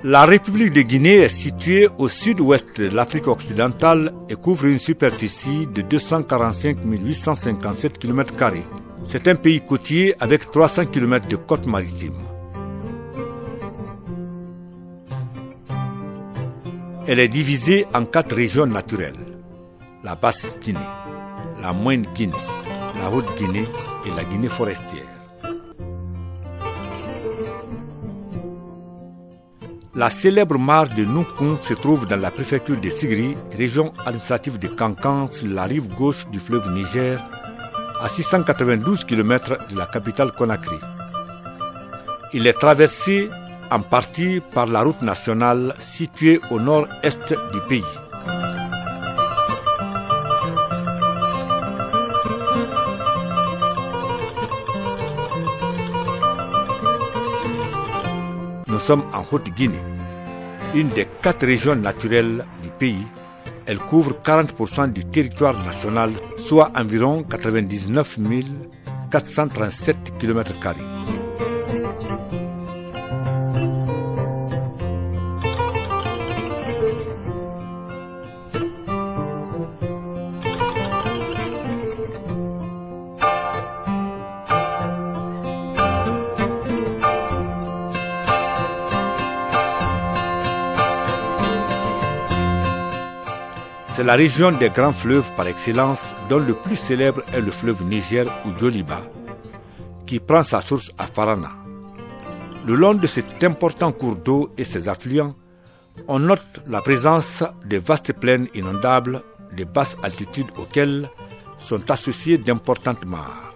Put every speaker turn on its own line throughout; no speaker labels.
La République de Guinée est située au sud-ouest de l'Afrique occidentale et couvre une superficie de 245 857 km². C'est un pays côtier avec 300 km de côte maritime. Elle est divisée en 4 régions naturelles. La Basse Guinée, la Moyenne Guinée, la Haute Guinée et la Guinée forestière. La célèbre mare de Nukun se trouve dans la préfecture de Sigri, région administrative de Kankan, sur la rive gauche du fleuve Niger, à 692 km de la capitale Conakry. Il est traversé en partie par la route nationale située au nord-est du pays. Nous sommes en Haute-Guinée, une des 4 régions naturelles du pays. Elle couvre 40% du territoire national, soit environ 99 437 km². C'est la région des grands fleuves par excellence, dont le plus célèbre est le fleuve Niger ou Djoliba, qui prend sa source à Farana. Le long de cet important cours d'eau et ses affluents, on note la présence de vastes plaines inondables de basse altitude auxquelles sont associées d'importantes mares.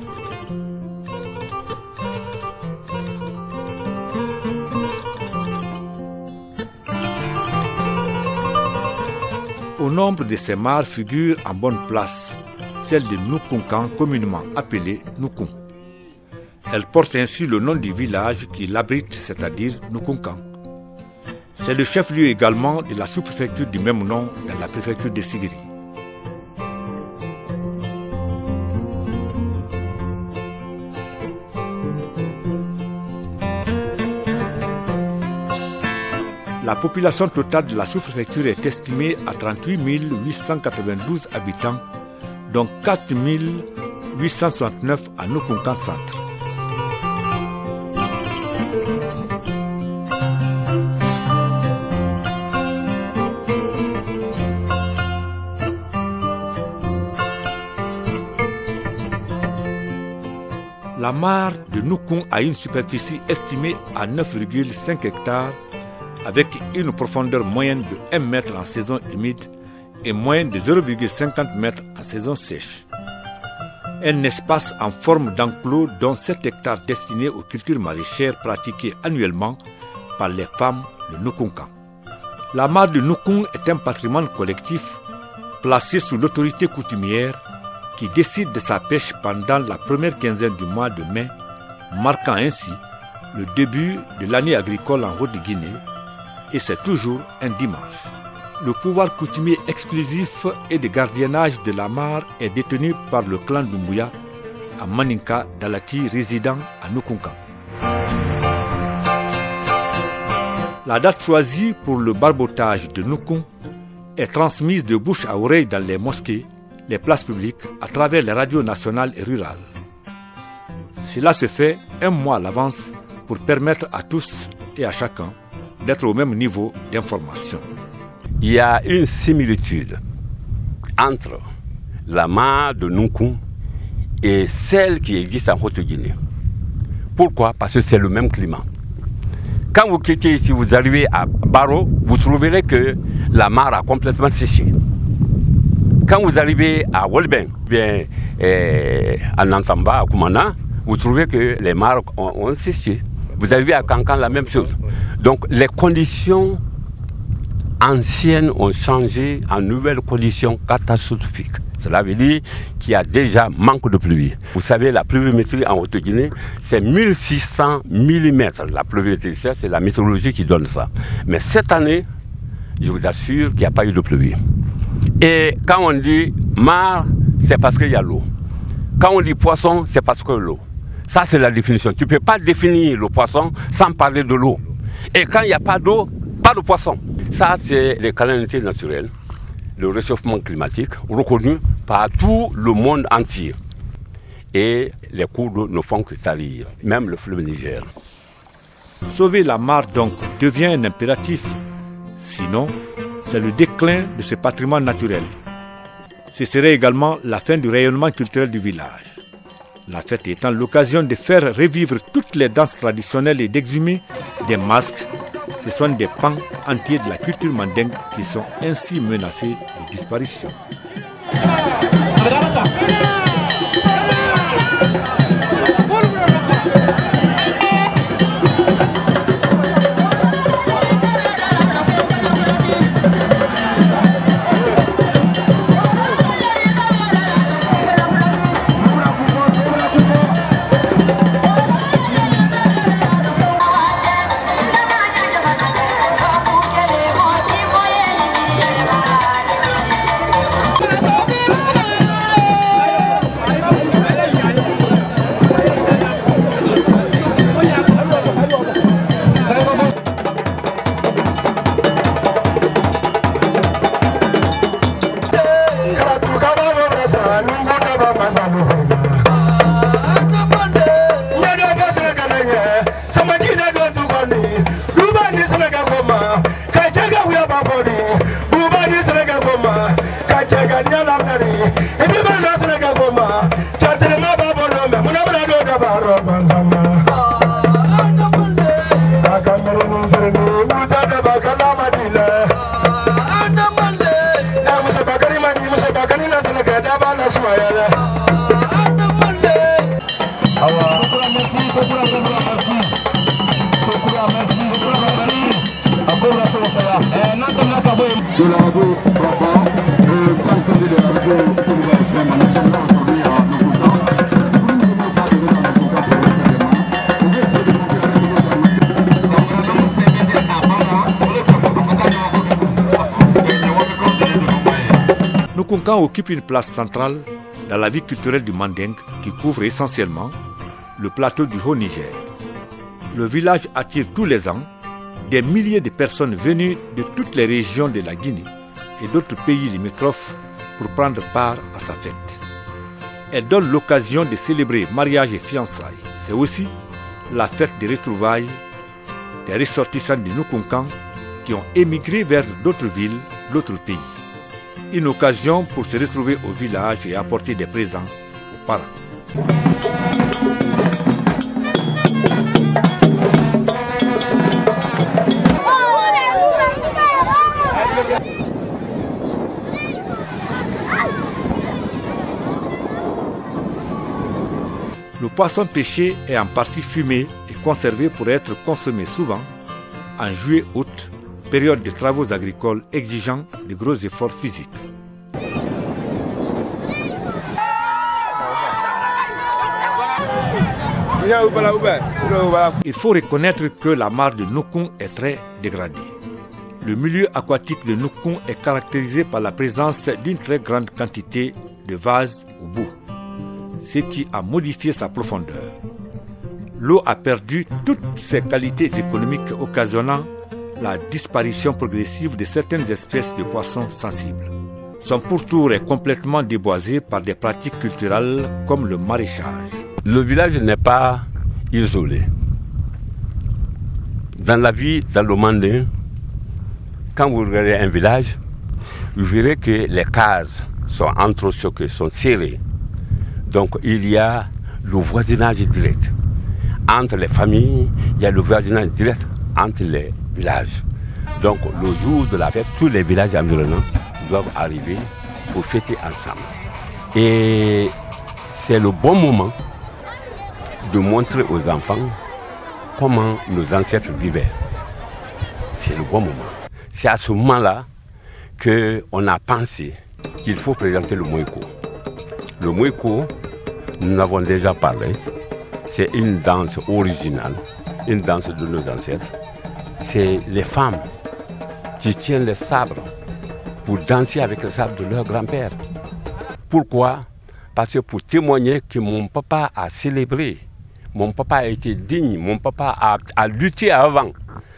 Au nombre de ces mares figure en bonne place celle de Nukunkan, communément appelée Nukun. Elle porte ainsi le nom du village qui l'abrite, c'est-à-dire Nukunkan. C'est le chef-lieu également de la sous-préfecture du même nom dans la préfecture de Sigiri. La population totale de la sous-préfecture est estimée à 38 892 habitants, dont 4 869 à Nukunkan centre. La mare de Nukun a une superficie estimée à 9,5 hectares avec une profondeur moyenne de 1 mètre en saison humide et moyenne de 0,50 mètres en saison sèche. Un espace en forme d'enclos dont 7 hectares destinés aux cultures maraîchères pratiquées annuellement par les femmes de Nukunkan. La mare de Nukun est un patrimoine collectif placé sous l'autorité coutumière qui décide de sa pêche pendant la première quinzaine du mois de mai, marquant ainsi le début de l'année agricole en Haute-Guinée, et c'est toujours un dimanche. Le pouvoir coutumier exclusif et de gardiennage de la mare est détenu par le clan Doumbouya à Maninka Dalati résidant à Nukunkan. La date choisie pour le barbotage de Nukun est transmise de bouche à oreille dans les mosquées, les places publiques, à travers les radios nationales et rurales. Cela se fait un mois à l'avance pour permettre à tous et à chacun d'être au même niveau d'information.
Il y a une similitude entre la mare de Nukun et celle qui existe en Haute-Guinée. Pourquoi? Parce que c'est le même climat. Quand vous quittez ici, vous arrivez à Baro, vous trouverez que la mare a complètement séché. Quand vous arrivez à Wolben, bien à Nantamba, à Koumana, vous trouvez que les mares ont séché. Vous arrivez à Kankan, la même chose. Donc les conditions anciennes ont changé en nouvelles conditions catastrophiques. Cela veut dire qu'il y a déjà manque de pluie. Vous savez, la pluviométrie en Haute-Guinée, c'est 1600 mm. La pluviométrie, c'est la météorologie qui donne ça. Mais cette année, je vous assure qu'il n'y a pas eu de pluie. Et quand on dit mare, c'est parce qu'il y a l'eau. Quand on dit poisson, c'est parce que l'eau. Ça, c'est la définition. Tu ne peux pas définir le poisson sans parler de l'eau. Et quand il n'y a pas d'eau, pas de poissons. Ça, c'est les calamités naturelles, le réchauffement climatique reconnu par tout le monde entier. Et les cours d'eau ne font que salir, même le fleuve Niger.
Sauver la mare donc devient un impératif. Sinon, c'est le déclin de ce patrimoine naturel. Ce serait également la fin du rayonnement culturel du village. La fête étant l'occasion de faire revivre toutes les danses traditionnelles et d'exhumer des masques. Ce sont des pans entiers de la culture mandingue qui sont ainsi menacés de disparition. Nukunkan occupe une place centrale dans la vie culturelle du Mandingue qui couvre essentiellement le plateau du Haut-Niger. Le village attire tous les ans des milliers de personnes venues de toutes les régions de la Guinée et d'autres pays limitrophes pour prendre part à sa fête. Elle donne l'occasion de célébrer mariage et fiançailles. C'est aussi la fête des retrouvailles des ressortissants de Nukunkan qui ont émigré vers d'autres villes, d'autres pays. Une occasion pour se retrouver au village et apporter des présents aux parents. Le poisson pêché est en partie fumé et conservé pour être consommé souvent en juillet-août, période de travaux agricoles exigeant de gros efforts physiques. Il faut reconnaître que la mare de Nukun est très dégradée. Le milieu aquatique de Nukun est caractérisé par la présence d'une très grande quantité de vases au bout, ce qui a modifié sa profondeur. L'eau a perdu toutes ses qualités économiques, occasionnant la disparition progressive de certaines espèces de poissons sensibles. Son pourtour est complètement déboisé par des pratiques culturelles comme le maraîchage.
Le village n'est pas isolé. Dans la vie, dans le Mandé, quand vous regardez un village, vous verrez que les cases sont entrechoquées, sont serrées. Donc il y a le voisinage direct. Entre les familles, il y a le voisinage direct entre les villages. Donc le jour de la fête, tous les villages environnants doivent arriver pour fêter ensemble. Et c'est le bon moment de montrer aux enfants comment nos ancêtres vivaient. C'est le bon moment. C'est à ce moment-là qu'on a pensé qu'il faut présenter le Moïko. Le Moïko, nous en avons déjà parlé, c'est une danse originale, une danse de nos ancêtres. C'est les femmes qui tiennent les sabres pour danser avec le sabre de leur grand-père. Pourquoi? Parce que pour témoigner que mon papa a célébré, mon papa a été digne, mon papa a lutté avant.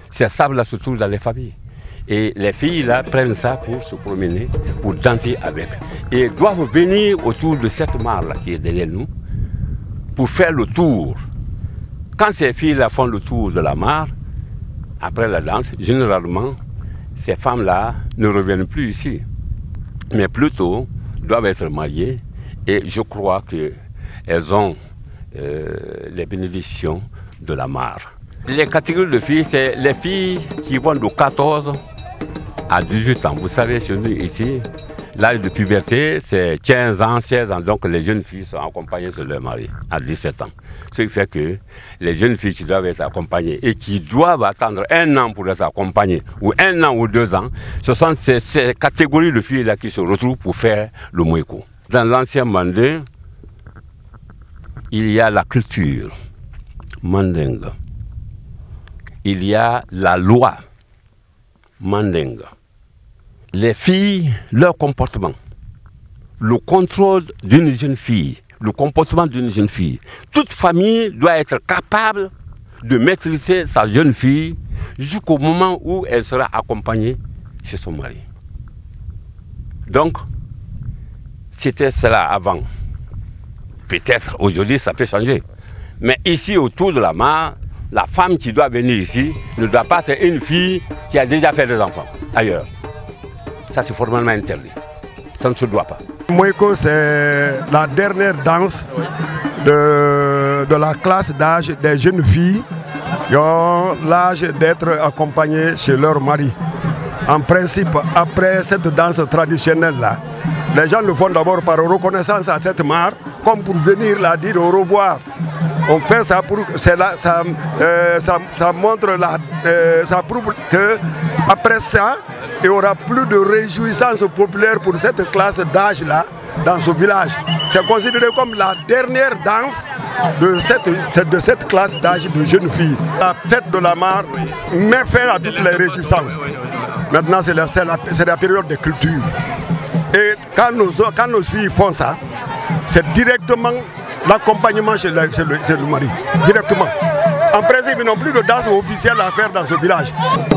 ces sables-là se trouvent dans les familles. Et les filles là prennent ça pour se promener, pour danser avec. Et doivent venir autour de cette mare-là qui est derrière nous, pour faire le tour. Quand ces filles-là font le tour de la mare, après la danse, généralement, ces femmes-là ne reviennent plus ici, mais plutôt doivent être mariées. Et je crois qu'elles ont les bénédictions de la mare. Les catégories de filles, c'est les filles qui vont de 14 à 18 ans. Vous savez, chez nous ici, l'âge de puberté, c'est 15 ans, 16 ans. Donc les jeunes filles sont accompagnées de leur mari à 17 ans. Ce qui fait que les jeunes filles qui doivent être accompagnées et qui doivent attendre 1 an pour être accompagnées, ou 1 an ou 2 ans, ce sont ces catégories de filles-là qui se retrouvent pour faire le Mouéko. Dans l'ancien Mandé, il y a la culture mandingue. Il y a la loi mandingue. Les filles, leur comportement, le contrôle d'une jeune fille, le comportement d'une jeune fille. Toute famille doit être capable de maîtriser sa jeune fille jusqu'au moment où elle sera accompagnée chez son mari. Donc, c'était cela avant. Peut-être aujourd'hui ça peut changer. Mais ici, autour de la mare, la femme qui doit venir ici ne doit pas être une fille qui a déjà fait des enfants ailleurs. Ça, c'est formellement interdit. Ça ne se doit pas.
Mouéko, c'est la dernière danse de la classe d'âge des jeunes filles qui ont l'âge d'être accompagnées chez leur mari. En principe, après cette danse traditionnelle-là, les gens le font d'abord par reconnaissance à cette mare, comme pour venir la dire au revoir. On fait ça pour ça montre ça prouve que après ça, il n'y aura plus de réjouissance populaire pour cette classe d'âge-là dans ce village. C'est considéré comme la dernière danse de cette classe d'âge de jeunes filles. La fête de la mare met fin à toutes les réjouissances. Maintenant, c'est la période de culture. Et quand nos filles font ça, c'est directement l'accompagnement chez le mari. Directement. En principe, ils n'ont plus de danse officielle à faire dans ce village.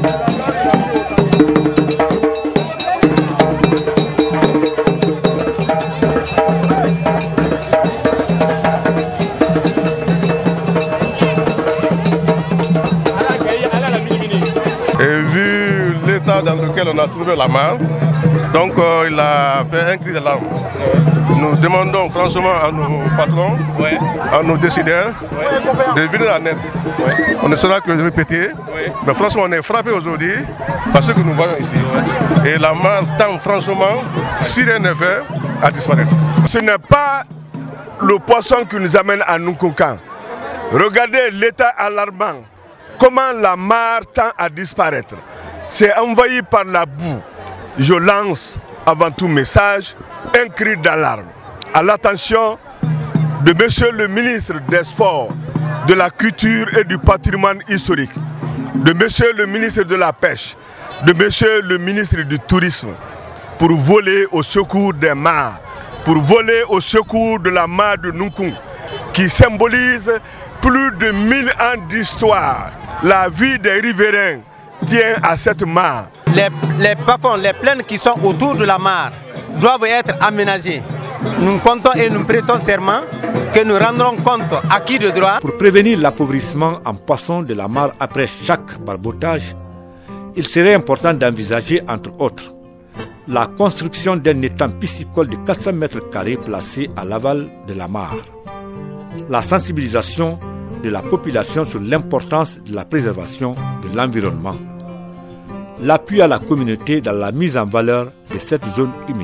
Et vu l'état dans lequel on a trouvé la mare, donc il a fait un cri de larmes. Nous demandons franchement à nos patrons, à nos décideurs, de venir en aide. On ne sera que répéter, mais franchement on est frappé aujourd'hui par ce que nous voyons ici. Et la mare tend franchement, si rien n'est fait, à disparaître.
Ce n'est pas le poisson qui nous amène à Nkounkan. Regardez l'état alarmant. Comment la mare tend à disparaître. C'est envahi par la boue. Je lance avant tout message un cri d'alarme à l'attention de Monsieur le ministre des Sports, de la Culture et du Patrimoine historique, de Monsieur le ministre de la Pêche, de Monsieur le ministre du Tourisme, pour voler au secours des mares, pour voler au secours de la mare de Nkoun, qui symbolise plus de 1000 ans d'histoire. La vie des riverains tient à cette mare.
Les plafonds, les plaines qui sont autour de la mare doivent être aménagées. Nous comptons et nous prêtons serment que nous rendrons compte acquis de droit.
Pour prévenir l'appauvrissement en poissons de la mare après chaque barbotage, il serait important d'envisager, entre autres, la construction d'un étang piscicole de 400 mètres carrés placé à l'aval de la mare, la sensibilisation de la population sur l'importance de la préservation de l'environnement, l'appui à la communauté dans la mise en valeur de cette zone humide.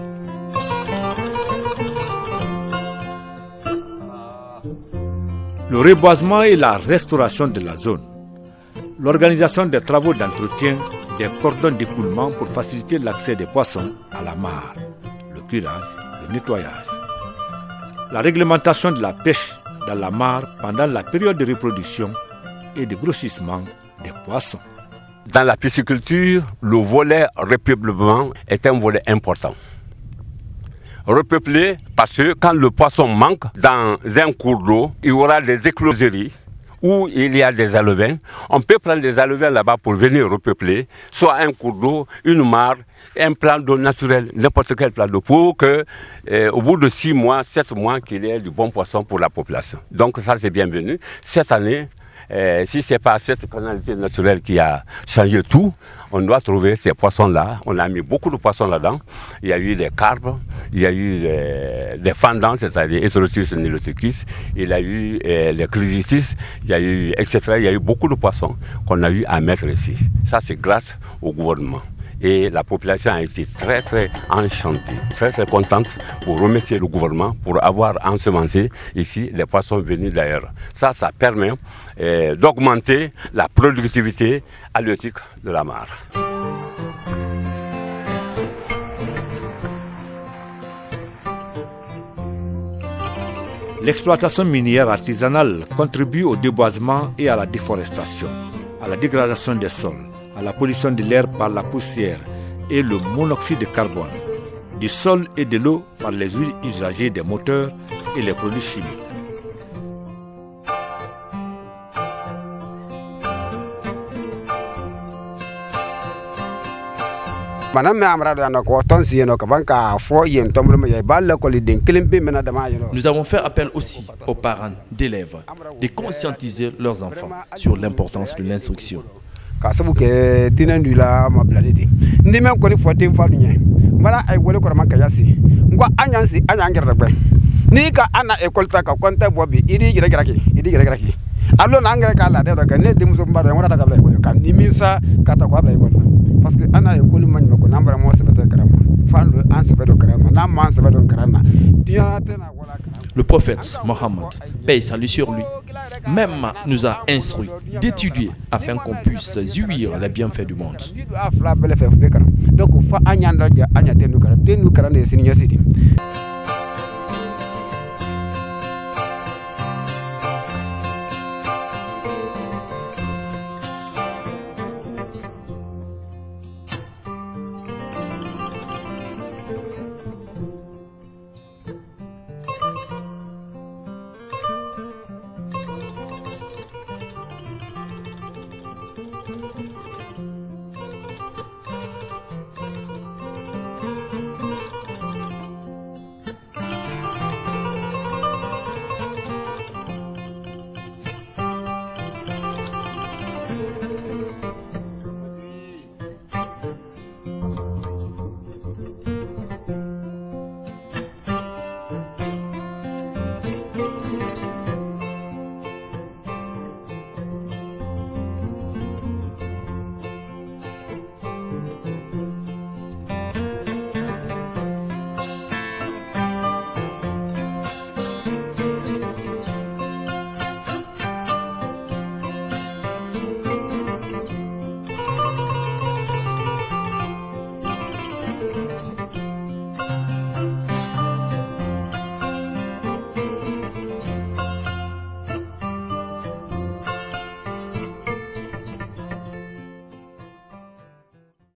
Le reboisement et la restauration de la zone, l'organisation des travaux d'entretien des cordons d'écoulement pour faciliter l'accès des poissons à la mare, le curage, le nettoyage, la réglementation de la pêche dans la mare pendant la période de reproduction et de grossissement des poissons.
Dans la pisciculture, le volet repeuplement est un volet important. Repeupler parce que quand le poisson manque dans un cours d'eau, il y aura des écloseries où il y a des alevins, on peut prendre des alevins là-bas pour venir repeupler, soit un cours d'eau, une mare, un plan d'eau naturel, n'importe quel plan d'eau, pour que, au bout de 6 mois, 7 mois, qu'il y ait du bon poisson pour la population. Donc ça, c'est bienvenu. Cette année, si ce n'est pas cette canalité naturelle qui a changé tout, on doit trouver ces poissons-là. On a mis beaucoup de poissons là-dedans. Il y a eu des carpes, il y a eu des fendants, c'est-à-dire Erythrotus niloticus, il y a eu les chrysitis, il y a eu, etc. Il y a eu beaucoup de poissons qu'on a eu à mettre ici. Ça, c'est grâce au gouvernement. Et la population a été très enchantée, très contente pour remercier le gouvernement pour avoir ensemencé ici les poissons venus d'ailleurs. Ça permet d'augmenter la productivité halieutique de la mare.
L'exploitation minière artisanale contribue au déboisement et à la déforestation, à la dégradation des sols, à la pollution de l'air par la poussière et le monoxyde de carbone, du sol et de l'eau par les huiles usagées des moteurs et les produits chimiques.
Nous avons fait appel aussi aux parents d'élèves de conscientiser leurs enfants sur l'importance de l'instruction. Le prophète Mohammed, paix et salut sur lui, même nous a instruit d'étudier afin qu'on puisse jouir les bienfaits du monde.
Donc,